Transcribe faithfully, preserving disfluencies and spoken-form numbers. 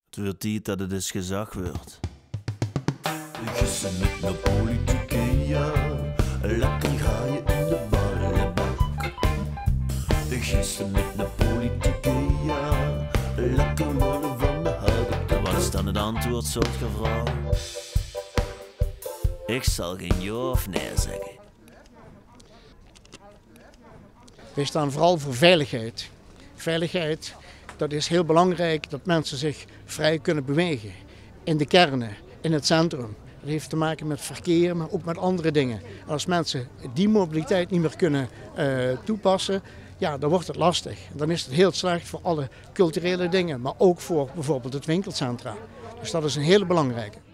Het wordt tijd dat het eens gezag wordt. Gissen met de politieke, ja. Lekker ga je in de ballenbak. Gissen met de politieke, ja. Lekker worden van de hout. Wat is dan het antwoord, soort gevraagd? Ik zal geen ja of nee zeggen. Wij staan vooral voor veiligheid. Veiligheid, dat is heel belangrijk, dat mensen zich vrij kunnen bewegen. In de kernen, in het centrum. Dat heeft te maken met verkeer, maar ook met andere dingen. Als mensen die mobiliteit niet meer kunnen uh, toepassen, ja, dan wordt het lastig. Dan is het heel slecht voor alle culturele dingen, maar ook voor bijvoorbeeld het winkelcentra. Dus dat is een hele belangrijke.